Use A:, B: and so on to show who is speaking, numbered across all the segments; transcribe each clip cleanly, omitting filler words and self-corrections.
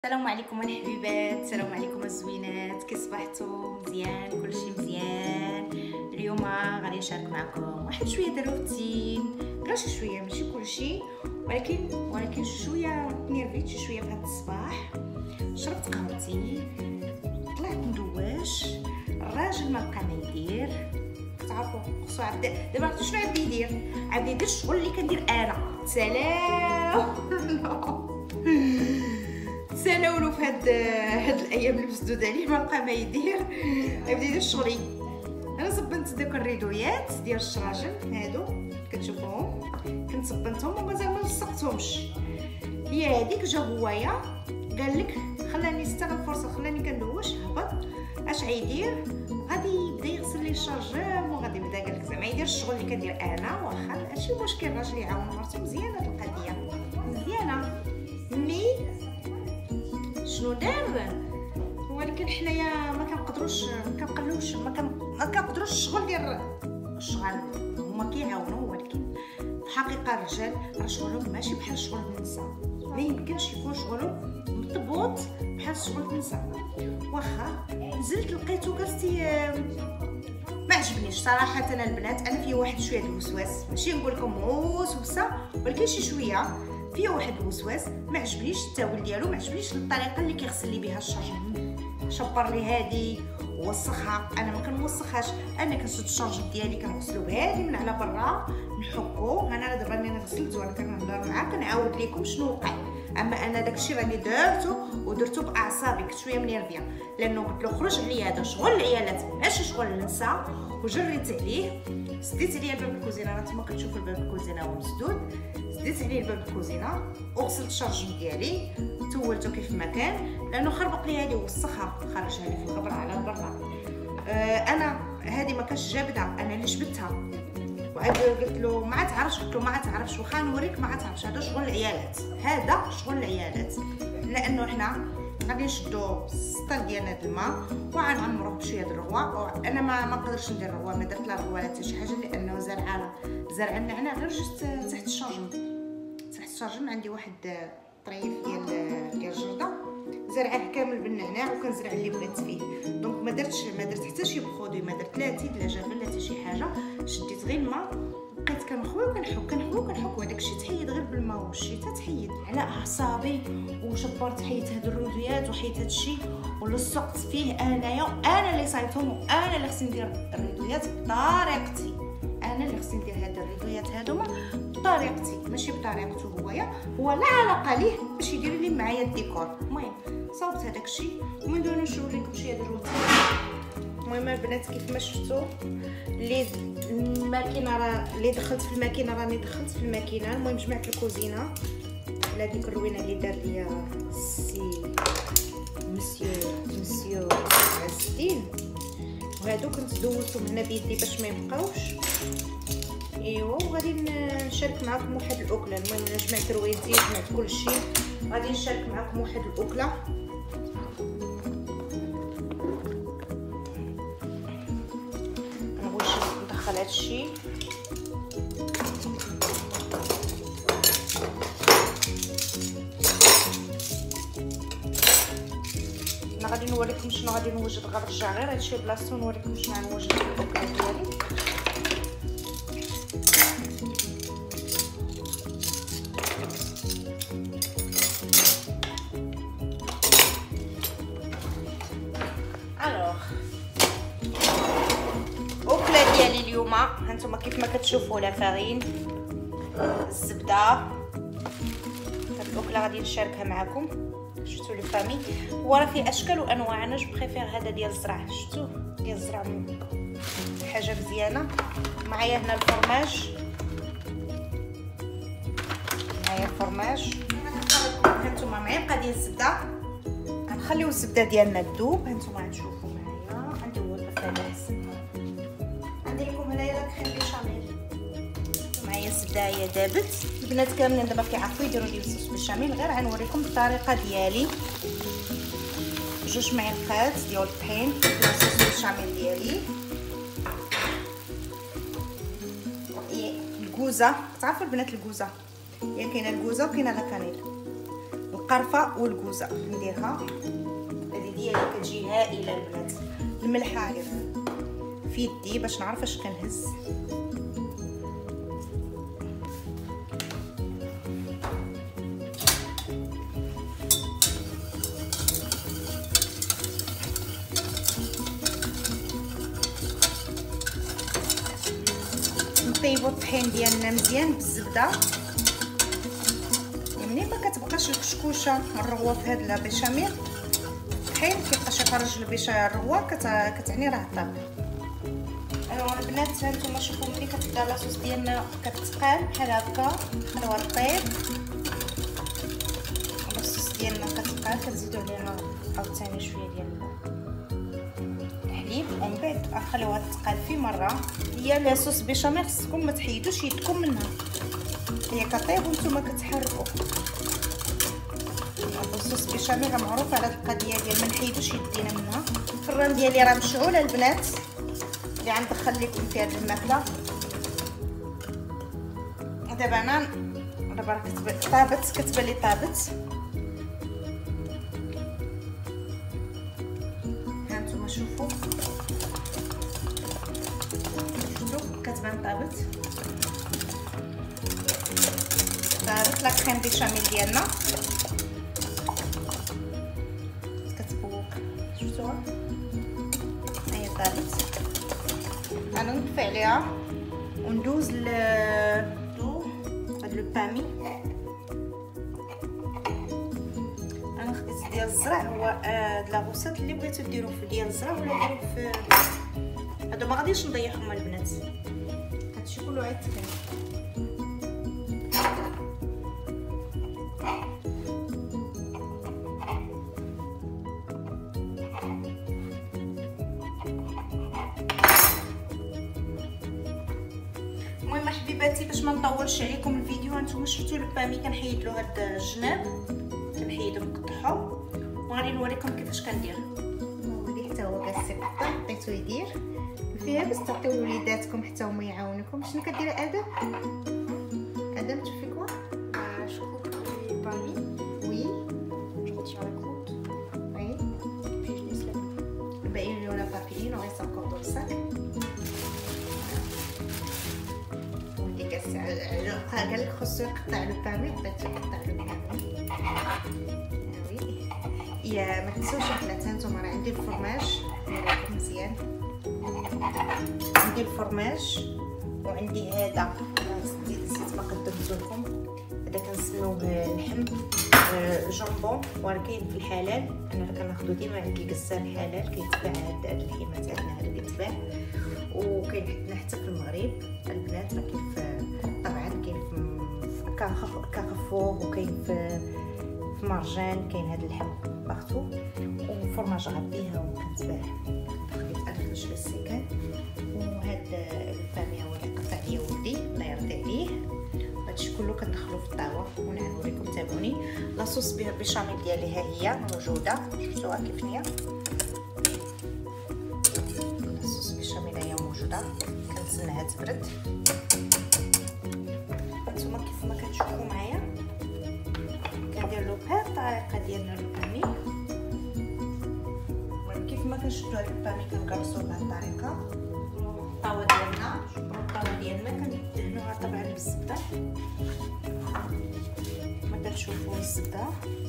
A: السلام عليكم الحبيبات، السلام عليكم الزوينات، كي صبحتوا؟ مزيان؟ كلشي مزيان؟ اليوم غادي نشارك معكم واحد شويه ديال الروتين، كلشي شويه ماشي كلشي، ولكن شويه نيرفيت شويه في هذا الصباح. شربت قهوتي، طلعت ندواش، الراجل ما بقى ما يدير. تعرفوا خصو دابا عرفتوا شنو عاد يدير؟ عاد يدير الشغل اللي كندير انا. سلام تسناولوا في هاد الايام المسدوده عليه ما بقى ما يدير، غيبدا يدير شغلي. انا صبنت دوك الريدويات ديال الشراجم هادو كتشوفوهم، كنت صبنتهم ومازال ما لصقتهمش. هي هذيك جا هوايا قال لك خلاني نستغل الفرصه، خلاني كندوش هبط. اش غيدير؟ غادي يبدا يغسل لي الشرجم وغادي يبدا قال لك زعما يدير الشغل اللي كندير انا. واخا ماشي مشكل، الراجل يعاون مرتو، مزيانه هاد القضيه مزيانه. مي شنو دار؟ ولكن حنايا ما كنقدروش الشغل ديال الشغل هما كيعاونوا، ولكن في الحقيقه الرجال راه شغلهم ماشي بحال شغل النساء، ما يمكنش يكون شغلهم مضبوط بحال شغل النساء. واخا نزلت لقيتو قلتي ما عجبنيش صراحه. انا البنات انا فيه واحد شويه الوسواس، ماشي نقول لكم وسوسه، ولكن شي شويه فيه واحد الوسواس. ما عجبنيش التاول ديالو، ما عجبنيش الطريقه اللي كيغسل لي بها الشرجم. شبر لي هادي ووسخها، انا ما كنوسخهاش. انا كنشد الشرجم ديالي كنغسلو بهادي من على برا نحكو. انا دابا راني غسلت وانا كنهضر معاك كنعاود لكم شنو وقع. اما انا داكشي راني درتو باعصابي، كنت شويه منيرفيه لانه قلت له خرج عليا هذا شغل العيالات ماشي شغل النساء. وجريت عليه، سديت عليه باب الكوزينه، راه نتوما كتشوفوا الباب الكوزينه هو مسدود. سديت عليه الباب الكوزينه وغسلت الشرجم ديالي، تولته كيف ما كان لانه خربق لي هذه ووسخها، خرجها لي في الغبره على برا. انا هذه ما كانش جابدها، انا اللي جبدتها. وعاد قلت له ما تعرفش، واخا نوريك ما تعرفش. هذا شغل العيالات، هذا شغل العيالات، لانه حنا غادي نشدو السطر ديالنا د الماء وغنعمروه بشويه د الرغوه. انا ما نقدرش ندير الرغوه، ما درت لا رغوه لا حتى شي حاجه، لانه زرع النعناع غير جست تحت الشرجم. عندي واحد طريف ديال الجرده زرعه كامل بالنعناع، وكنزرع اللي بغيت فيه. دونك ما درت حتى شي برودوي، ما درت لا تيد لا جافيل لا حتى شي حاجه. شديت غير الماء، بقيت كنخوي وكنحك وداك الشيء تحيد غير بالماء والشتا، تحيد على اعصابي. وجبرت حيت هاد الرودويات وحيت هاد الشيء ولصقت فيه انايا. انا اللي صايبتهم، وانا اللي خصني ندير الريدويات بطريقتي. انا اللي خصني ندير هاد الريدويات هادوما بطريقتي ماشي بطريقته هو لا علاقه ليه باش يدير لي معايا الديكور. المهم صاوبت هذاك الشيء ومن دون نوريكم شي هاد الروتين. المهم البنات كيف ما شفتوا الماكينه اللي دخلت في الماكينه، راني دخلت في الماكينه. المهم جمعت الكوزينه على ديك الروينه اللي دار ليا مسيو عز الدين، وهادو كنت دوزتهم هنا بيدي باش ما يبقاوش. ايوا وغادي نشارك معكم واحد الاكله. المهم انا جمعت روينتي، جمعت كلشي، غادي نشارك معكم واحد الاكله. نبغي ندخل هادشي انا غادي نوريكم شنو غادي نوجد. غنرجع غير هادشي بلاصتو ونوريكم شنو غنوجد في الاكله ديالي. الاكله ديالي اليوم هانتوما كيف ما كتشوفوا لا فارين، الزبده. هاد الاكله غادي نشاركها معكم. شفتوا لي فامي، هو راه فيه اشكال وانواع. انا جو بريفير هذا ديال الزرع، شفتوا ديال الزرع حاجه مزيانه. معايا هنا الفرماج، هانتوما معلقه ديال الزبده. غنخليو الزبده ديالنا تذوب. هانتوما غتشوفوا معايا عندي هو الفلاس، عندي لكم هنايا لا كريم بيشاميل. معايا الزبده هي دابت. البنات كاملين دابا كيعرفوا يديروا ديال الصوص بيشاميل، غير غنوريكم الطريقه ديالي. 2 معلقات ديال الطحين الصوص بيشاميل ديالي. الكوزه، تعرفوا البنات الكوزه، هي كاينه الكوزه وكاينه لا كانيل. والقرفه والكوزه نديرها. هذه ديالي كتجي هائله البنات. الملحه غير في يدي باش نعرف اش كنهز. نطيبوا الطحين ديالنا مزيان بالزبده، يعني ما كتبقاش الكشكوشه الرغوه في هاد البيشاميل. الطحين كيبقاش يخرج الرغوه كتعني راه طاب. ايوا البنات هانتوما شوفوا ملي كتبدا لاصوص ديالنا كتقال بحال هكا، خلوها طيب. لاصوص ديالنا كتقال كنزيدوا عليها عاوتاني شويه ديال الحليب ومن بعد نخليوها تقال في مره. هي لاصوص بيشاميل خصكم ما تحيدوش يدكم منها، هي كطيب وانتم كتحركوا. الصوص بيشاميل معروف على هاد القضيه ديال ما نحيدوش يدينا منها. الفران ديالي راه مشعول البنات، اللي غندخل لكم في هاد الماكله. دابا انا راه طابت، كتبان لي طابت. ها نتوما شوفوا، شفتوا كتبان طابت لا كريم بيشاميل ديالنا كتبوك. شفتوها هي طابت. انا نطفي عليها وندوز هاد لو بامي. انا خديت ديال الزرع، هو هاد لاغوسات اللي بغيتو ديروه في ديال الزرع ولا ديروه في هادو ما غاديش نضيعهم البنات، هادشي كله عاد تكن. المهم حبيباتي باش ما نطولش عليكم الفيديو، هانتوما شفتوا البامي كنحيد له هاد الجناب، كنحيدو نقطعو وغادي نوريكم كيفاش كندير. هادي حتى هو كاسي قطع عطيتو يدير فيها باش تعطيو لوليداتكم حتى هما يعاونوكم. شنو كدير ادم؟ ادم tu fais quoi?
B: Je coupe les palmis,
A: Oui,
B: je retire la croûte,
A: oui.
B: puis je laisse la croûte.
A: Ben il y en a pas fini, il en reste encore dans le sac. ودي كاسي قال لك خصو يقطع لو بامي، بغيت يقطع لو بامي. وي يا ما تنسوش البنات هانتوما راه عندي الفرماج نوريكم مزيان. عندي الفرماج وعندي هذا نسيت ما قدمت لكم، هذا كنسميوه لحم جامبون ولكن في الحلال. انا كناخذو ديما عند الكسار الحلال كيتباع هاد اللحيمات عندنا هذا كيتباع، وكاين عندنا حتى في المغرب البنات. راه كاين طبعا كاين في كارفور وكاين في مرجان، كاين هذا اللحم باغتو، وفرماج غاديها وكنتباع. خديت انا شويه السكان وهاد الباميه هو اللي قطع ليا ولدي الله يرضي عليه. هادشي كله كندخلو في الطاوه ونوريكم. تابعوني. لاصوص بيشاميل ديالي ها هي موجوده، شفتوها كيف هي لاصوص بيشاميل هي موجوده. كنتسناها تبرد. نتوما كيف ما كتشوفوا معايا كندير له بهاد الطريقه ديالنا البامي. كيف ما كنشدو هاد البامي كنقرصوه بهاد الطريقه. الطاوه ديالنا الطاوه ديالنا كندهنوها طبعا بالزبده، ما كتشوفوا الزبده.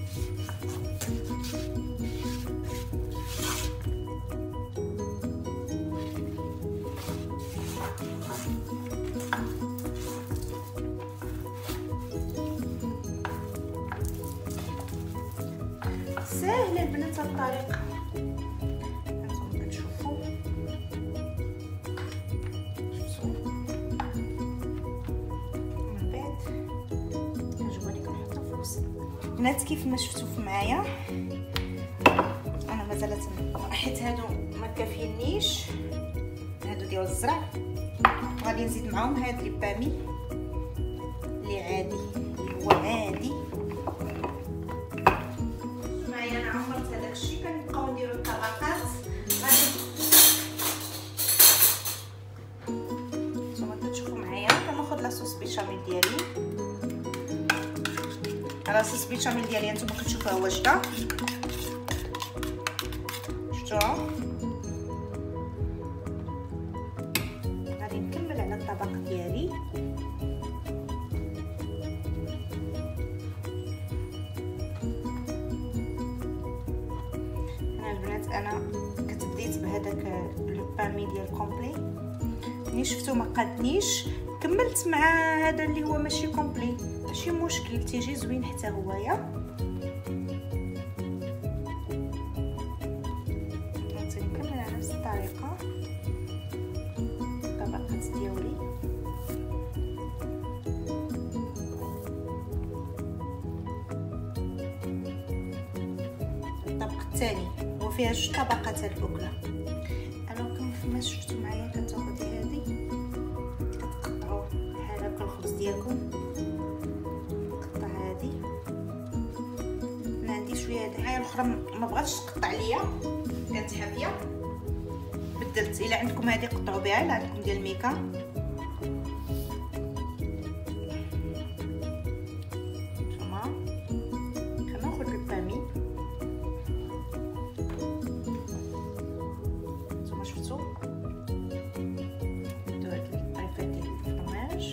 A: ساهله البنات الطريقه، هانتوما كتشوفوا. من بعد كنجيبو لكم نحطو في الوسط. البنات كيف ما شفتوا معايا انا مازالت حيت هادو ما كافينيش، هادو ديال الزرع. غادي نزيد معاهم هاد البامي اللي عادي اللي هو عادي. انا عمرت هذاك الشيء. كنبقاو نديرو الطبقات. غادي نتوما كتشوفوا معايا كناخذ لاصوص بيشاميل ديالي. راه على صوص بيشاميل ديالي نتوما كتشوفوها واجده. شفتوها؟ غادي نكمل على الطبق ديالي. انا البنات انا كنت بديت بهذاك لو بامي ديال كومبلي، ملي شفتو ما قادنيش كملت مع هذا اللي هو ماشي كومبلي، ماشي مشكل، تيجي زوين حتى هويا. غادي نكمل على نفس الطريقه الطبقات ديالي. الطبق الثاني هو فيها جوج طبقات الاكله. الوغ كما شفتوا معايا كتاخدي هذه كتقطعوا بحال هكا الخبز ديالكم، نقطع هذه. انا عندي شويه هذه الحاجه الاخرى ما بغاتش تقطع ليا كانت حافيه، بدلت. الا عندكم هذه قطعوا بها، الا عندكم ديال ميكا. نتوما كناخذ البامي، نتوما شفتوا نديرو هاد الطريفات ديال الفرماج.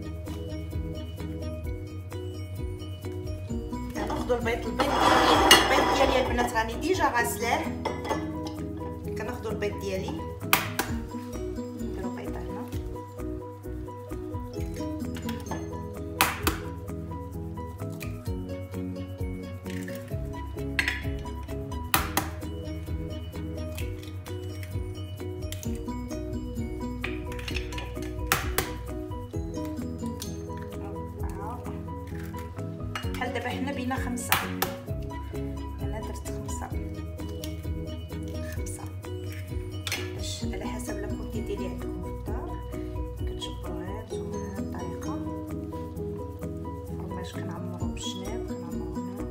A: كناخذوا البيض ديالي البنات راني ديجا غاسلاه. كناخذوا البيض ديالي نديرو بيضه هنا، بحال دابا حنا بينا 5. انا درت 5 باش على حسب لا كونتيتي اللي عندكم في الدار كتجبروها نتوما بهاد الطريقه. الفرماج كنعمرو بالجناب، كنعمرو هنا.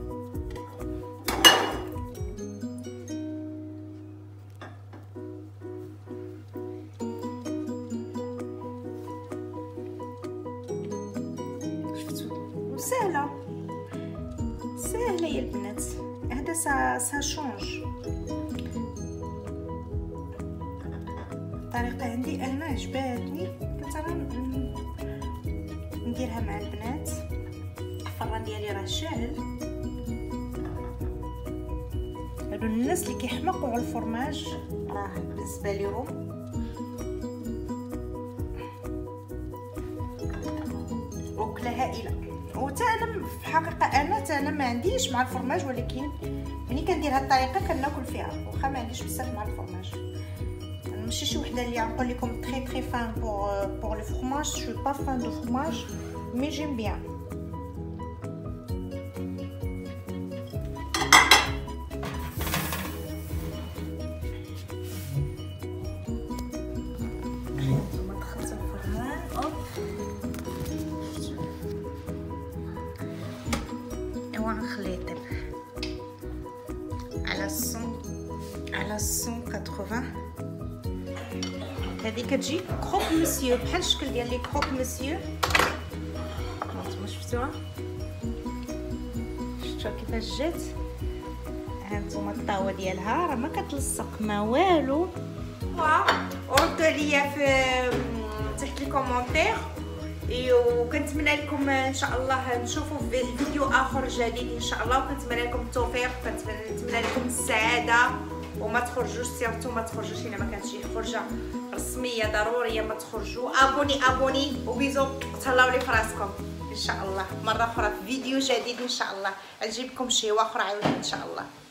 A: شفتوا وسهله سهله يا البنات. هذا سا شونج. الطريقه عندي انا عجباتني، قلت انا نديرها مع البنات. الفران ديالي راه شاعل. هادو الناس اللي كيحمقوا على الفرماج راه بالنسبه ليهم وكله هائله. وتا انا في الحقيقه انا ما عنديش مع الفرماج، ولكن ملي كندير هاد الطريقه كناكل فيها واخا ما عنديش بزاف مع الفرماج. انا ماشي شي وحده اللي نقول لكم تري فان بور لو فرماج، جو با فان دو فرماج مي جيم بيان. ثم دخلت الفران اوب ونخليه يطيب على 180. هذه كتجي كروك مسيو بحال الشكل ديال لي كروك مسيو. هانتوما شفتوها كيفاش جات. هانتوما الطاوه ديالها راه ما كتلصق ما والو. وردوا ليا في تحت الكومونتير، وكنتمنى لكم ان شاء الله نشوفوا في فيديو اخر جديد ان شاء الله. وكنتمنى لكم التوفيق، كنتمنى لكم السعاده، وما تخرجوش سيرتو ما تخرجوش الا ما كانتش شي خرجه رسميه ضروريه ما تخرجوا. ابوني وبيزو، تهلاو لي فراسكم ان شاء الله. مره اخرى في فيديو جديد ان شاء الله نجيب لكم شي واخر عاوتاني ان شاء الله.